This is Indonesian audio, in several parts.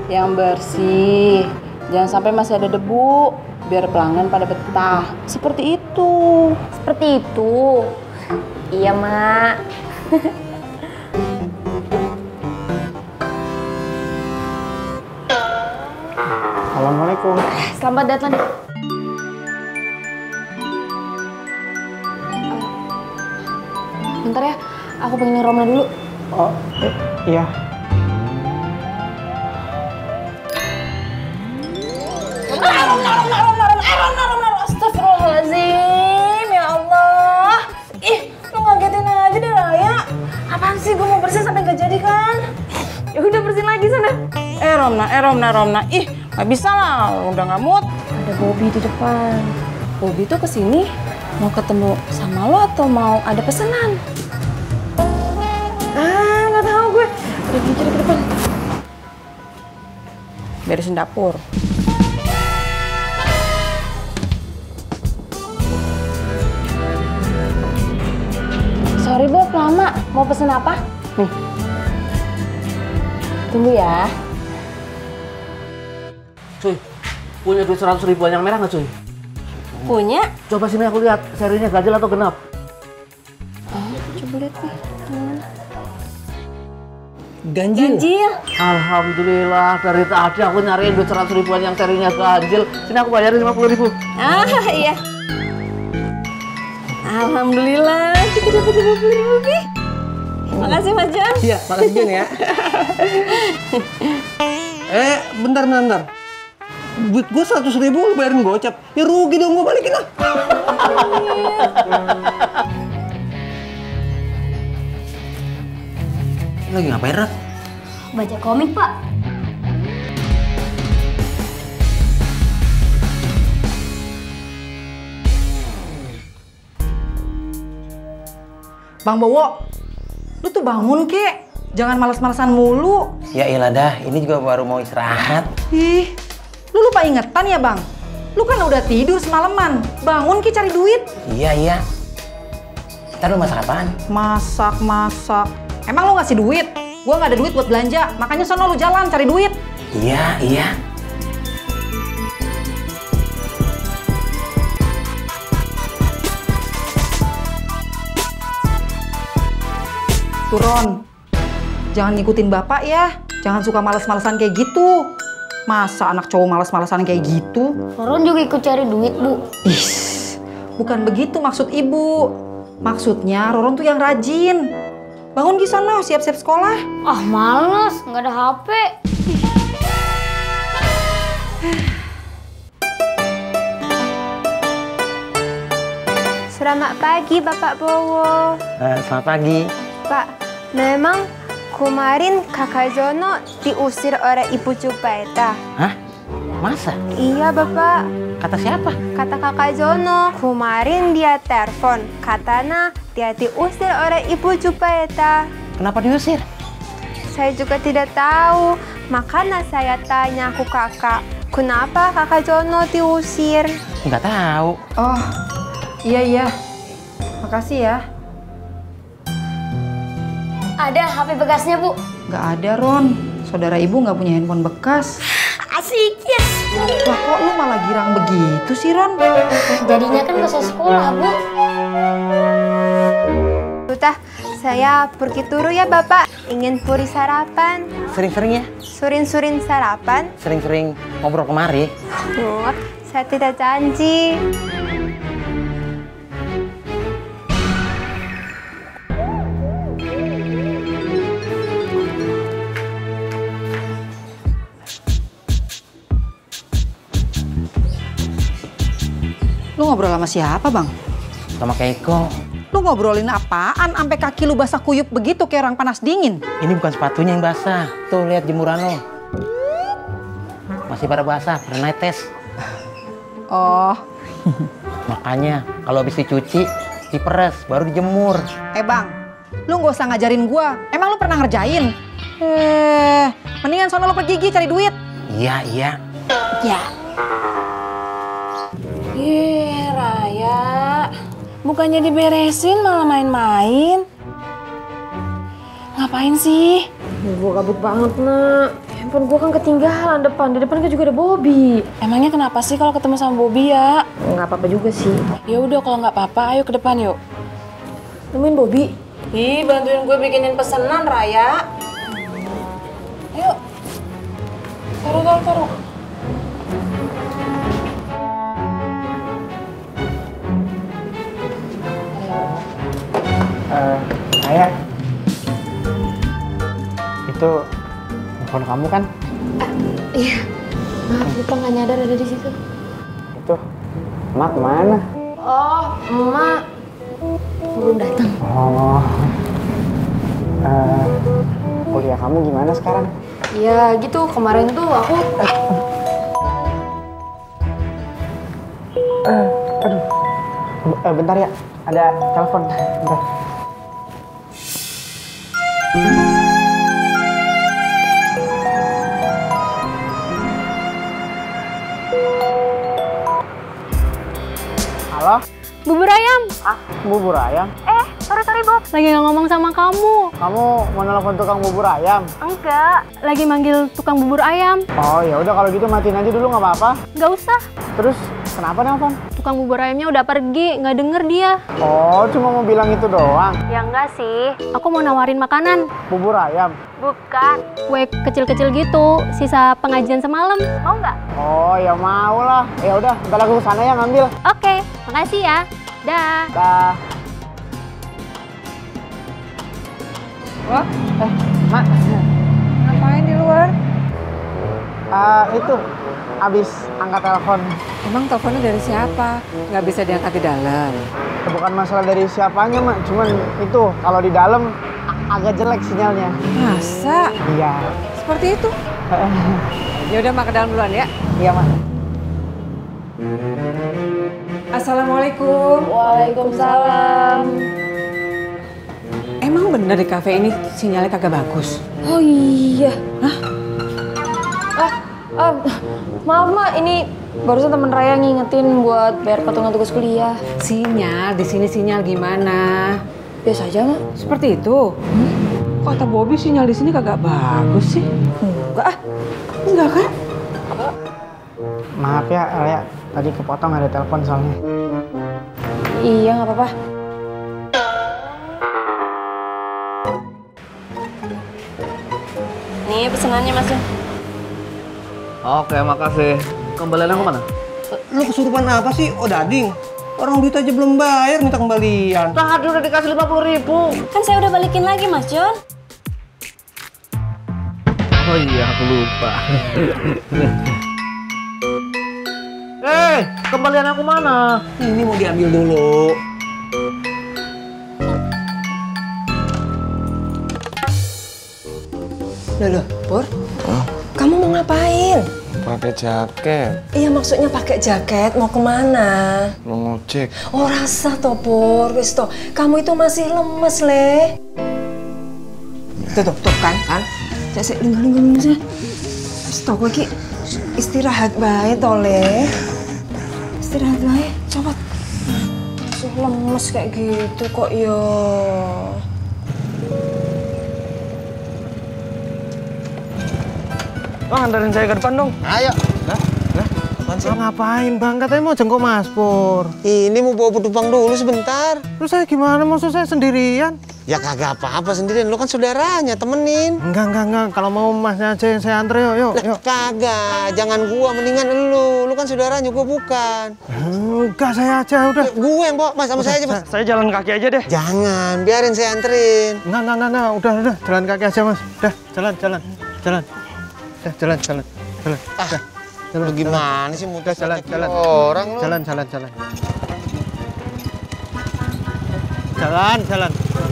Yang bersih. Jangan sampai masih ada debu. Biar pelanggan pada betah. Seperti itu. Seperti itu. Iya, Mak. Assalamualaikum. Selamat datang. Bentar ya, aku pengen Romna dulu. Oh, iya. Romna. Astagfirullahaladzim, ya Allah. Ih, lu ngagetin aja deh, Raya. Apaan sih, gue mau bersihin sampai nggak jadi kan? Ya udah bersihin lagi sana. Romna. Ih, nggak bisa lah, udah nggak mood. Ada Bobby di depan. Bobby tuh kesini mau ketemu sama lo atau mau ada pesanan? Nggak tahu gue. Udah cari ke depan. Beresin dapur. Sorry Bob, lama. Mau pesen apa? Nih. Tunggu ya. Cuy, punya duit 100 ribuan yang merah nggak cuy? Punya? Coba sini aku lihat, serinya ganjil atau genap? Oh, coba lihat nih. Ganjil? Ganjil. Alhamdulillah, dari tadi aku nyariin duit 100 ribuan yang serinya ganjil. Sini aku bayarin 50 ribu. Ah, iya. Alhamdulillah, kita dapat 50 ribu, Bi. Makasih, Mas Jan. Iya, makasih Jen ya. Bentar. Duit gue 100 ribu lu bayarin gocap. Ya rugi dong, gue balikin lah. Lagi ngapain, Rat? Baca komik, Pak. Bang Bowo, lu tuh bangun kek. Jangan males-malesan mulu. Ya iyalah dah, ini juga baru mau istirahat. Ih, lu lupa ingetan ya Bang? Lu kan udah tidur semalaman. Bangun ki cari duit. Iya. Ntar lu masak apaan? Masak. Emang lu ngasih duit? Gua nggak ada duit buat belanja. Makanya sono lu jalan cari duit. Iya. Turun. Jangan ngikutin bapak ya. Jangan suka males-malesan kayak gitu. Masa anak cowok males-malesan kayak gitu? Roron juga ikut cari duit, Bu. Ih, bukan begitu maksud ibu. Maksudnya Roron tuh yang rajin. Bangun di sana, siap-siap sekolah. Ah, males. Nggak ada HP. Selamat pagi, Bapak Bowo. Selamat pagi. Pak, memang kemarin Kakak Jono diusir oleh Ibu Jubaida. Hah? Masa? Iya, Bapak. Kata siapa? Kata Kakak Jono, kemarin dia telepon. Katanya dia diusir oleh Ibu Jubaida. Kenapa diusir? Saya juga tidak tahu. Makanya saya tanya ke kakak, kenapa Kakak Jono diusir? Nggak tahu. Oh, iya. Makasih ya. Ada HP bekasnya, Bu. Nggak ada, Ron. Saudara ibu nggak punya handphone bekas. Asik, yes. Wah, kok lu malah girang begitu sih, Ron? Jadinya kan ke sekolah, Bu. Sudah, saya pergi dulu ya, Bapak. Ingin puri sarapan. Sering-sering ya? Surin-surin sarapan. Sering-sering ngobrol kemari. Oh, saya tidak janji. Lu ngobrol sama siapa, Bang? Sama Keiko. Lu ngobrolin apaan sampai kaki lu basah kuyup begitu kayak orang panas dingin? Ini bukan sepatunya yang basah. Tuh, lihat jemuran lo. Masih pada basah, pernah tes. Oh. Makanya, kalau habis dicuci, diperes, baru dijemur. Bang, lu nggak usah ngajarin gua. Emang lu pernah ngerjain? Mendingan sono lu pergi cari duit. Iya. Ya. Raya, bukannya diberesin malah main-main. Ngapain sih? Gue kabut banget, Nak. Handphone gue kan ketinggalan depan. Di depan kan juga ada Bobby. Emangnya kenapa sih kalau ketemu sama Bobby ya? Nggak apa-apa juga sih. Ya udah kalau nggak apa-apa, ayo ke depan yuk. Nemuin Bobby. Ih, bantuin gue bikinin pesanan, Raya. Ayo. Taruh. Raya. Itu handphone kamu kan? Iya. Maaf, lupa nggak nyadar ada di situ. Itu. Emak kemana? Oh, emak belum datang. Oh. Kuliah kamu gimana sekarang? Ya gitu, kemarin tuh aku Bentar ya, ada telepon. Bentar. Halo? Bubur ayam. Bubur ayam? Sorry Bob. Lagi nggak ngomong sama kamu. Kamu mau nelfon tukang bubur ayam? Enggak. Lagi manggil tukang bubur ayam. Oh ya udah kalau gitu matiin aja dulu nggak apa-apa. Nggak usah. Terus kenapa nelfon? Tukang bubur ayamnya udah pergi, nggak denger dia. Oh cuma mau bilang itu doang. Ya enggak sih. Aku mau nawarin makanan. Bubur ayam? Bukan. Kue kecil-kecil gitu, sisa pengajian semalam. Mau nggak? Oh ya mau lah. Ya udah, ntar aku kesana ya ngambil. Oke, makasih ya. Dah. Dah. Wah, Mak. ngapain di luar? Itu abis angkat telepon. Emang teleponnya dari siapa? Nggak bisa diangkat di dalam. Bukan masalah dari siapanya, Mak. Cuman itu kalau di dalam agak jelek sinyalnya. Masa? Iya. Seperti itu? Ya udah, Mak, ke dalam duluan ya. Iya, Mak. Assalamualaikum. Waalaikumsalam. Emang bener di kafe ini sinyalnya kagak bagus? Oh iya. Maaf Mak, ini barusan teman Raya ngingetin buat bayar patungan tugas kuliah. Sinyal, di sini sinyal gimana? Biasa aja Mak. Seperti itu? Kata Bobby sinyal di sini kagak bagus sih. Enggak enggak kan? Maaf ya, Raya. Tadi kepotong ada telepon soalnya. Iya nggak apa-apa. Nih pesenannya Mas. Oke, makasih. Kembalian aku mana? Lu kesurupan apa sih? Oh dading. Orang duit aja belum bayar minta kembalian. Tadi udah dikasih 50.000. Kan saya udah balikin lagi Mas John. Oh iya, aku lupa. Kembalian aku mana? Ini mau diambil dulu. Loh, Pur, kamu mau ngapain? Pakai jaket, Iya maksudnya pakai jaket, mau kemana? mau ngojek. Oh rasa toh Pur, wis toh, kamu itu masih lemes le. Tuh kan? Cek linggo sih. Wis toh kowe iki istirahat bae toh le. Istirahat bae, coba. Masih lemes kayak gitu kok yo. Bang, antarin saya ke depan dong. Ayo. Lah, apaan sih? Ngapain bang? Katanya mau jenguk Mas Pur. Ini mau bawa penumpang dulu sebentar. Terus saya gimana? Maksud saya sendirian? Ya kagak apa-apa sendirian, lu kan saudaranya, temenin. Enggak. Kalau mau Masnya aja yang saya antre, yuk. Kagak, jangan gua, mendingan lu. Lu kan saudaranya, gua bukan. Enggak, saya aja udah. Gue yang bawa, Mas, sama saya aja, Mas. Saya jalan kaki aja deh. Jangan, biarin saya anterin. Enggak. Udah. Jalan kaki aja, Mas. Udah, jalan. Udah, jalan. Lu gimana sih mudah jalan. orang lu? Jalan. Jalan.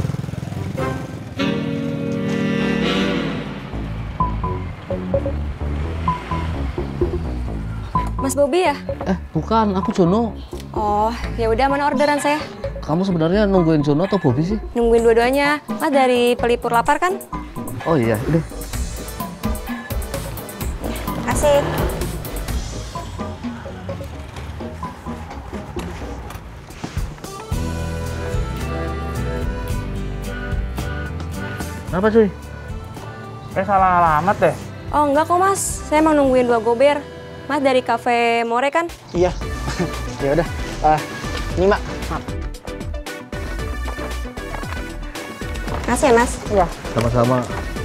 Mas Bobby ya? Bukan, aku Jono. Oh, ya udah mana orderan saya? Kamu sebenarnya nungguin Jono atau Bobby sih? Nungguin dua-duanya. Mas dari pelipur lapar kan? Oh iya, udah. Kasih. Kenapa cuy? Salah alamat deh. Oh enggak kok mas, saya mau nungguin 2 gober. Mas dari Cafe More kan? Iya. Ya udah. Ini Mak. Maaf. Makasih ya mas. Iya. Sama-sama.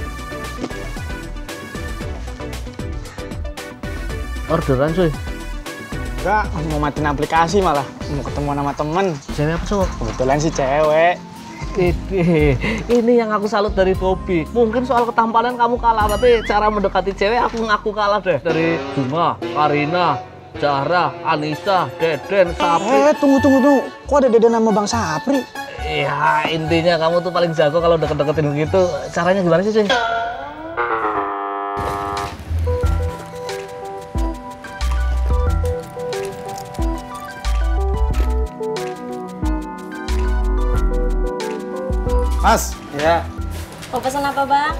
Orderan cuy. Enggak, mau matiin aplikasi malah. Mau ketemu sama temen. Cewek apa cowok? Kebetulan sih cewek. Ini yang aku salut dari Bobby. Mungkin soal ketampanan kamu kalah, tapi cara mendekati cewek aku ngaku kalah deh. Dari Bunga, Karina, Zahra, Anissa, Deden, Sapri. Tunggu. Kok ada Deden nama Bang Sapri? Ya intinya kamu tuh paling jago kalau deket-deketin begitu. Caranya gimana sih cuy? Mas, Ya. Mau pesan apa bang?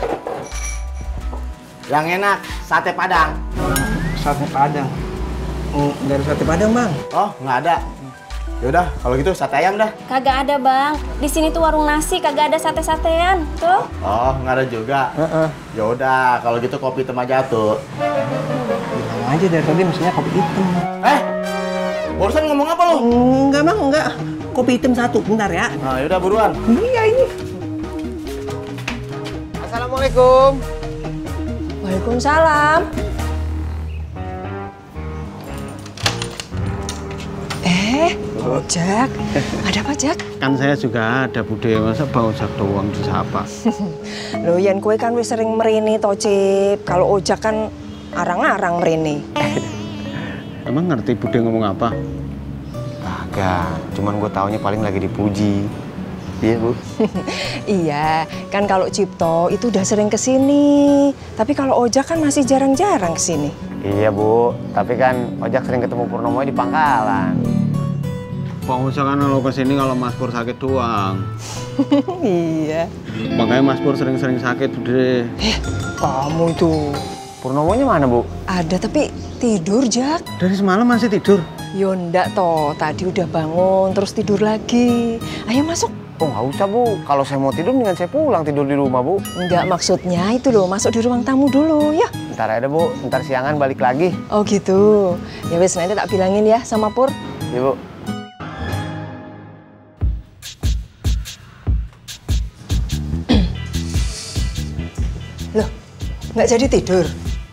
yang enak sate Padang. Sate Padang. Nggak ada sate Padang, Bang. Oh, nggak ada. Yaudah, kalau gitu sate ayam dah. Kagak ada bang. Di sini tuh warung nasi, kagak ada sate-satean. Tuh. Oh, nggak ada juga. Yaudah, kalau gitu kopi hitam aja tuh. Bilang aja dari tadi maksudnya kopi hitam. Barusan ngomong apa lo? Enggak, Bang, enggak. Kopi hitam 1, bentar ya. Nah, yaudah buruan. Iya ini. Assalamualaikum. Waalaikumsalam. Jak, ada apa Jak? Kan saya juga ada budaya, masa bawa ojek doang disapa. Loh, Yan kue kan wis sering merini to, Cip. Kalau ojek kan arang-arang merini. Emang ngerti budaya ngomong apa? Kagak, cuman gue taunya paling lagi dipuji. Iya, Bu. Iya, kan kalau Cipto itu udah sering kesini. Tapi kalau ojek kan masih jarang-jarang kesini. Iya, Bu. Tapi kan ojek sering ketemu Purnomo di pangkalan. Bang Ojek kan kalau kesini kalau Mas Pur sakit doang. Iya. Makanya Mas Pur sering-sering sakit, Bude. Kamu itu. Purnomonya mana, Bu? Ada tapi tidur, Jak. Dari semalam masih tidur? Yo ndak toh, tadi udah bangun terus tidur lagi. Ayo masuk. Oh, nggak usah, Bu. Kalau saya mau tidur, mendingan saya pulang tidur di rumah, Bu. Enggak, maksudnya itu loh, masuk di ruang tamu dulu, ya. Ntar ada, Bu. Ntar siangan balik lagi. Oh gitu. Ya wes, nanti tak bilangin ya sama Pur. Iya, Bu. Loh, nggak jadi tidur?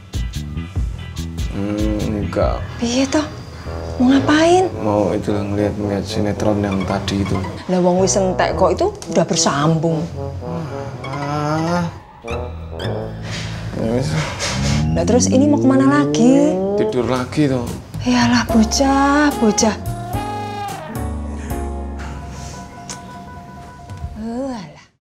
Enggak. Iya toh, mau ngapain? Mau itu ngeliat sinetron yang tadi itu. Lah wong wis entek kok, itu udah bersambung. Nah terus ini mau kemana lagi? Tidur lagi toh. Yalah bocah, bocah. Alah.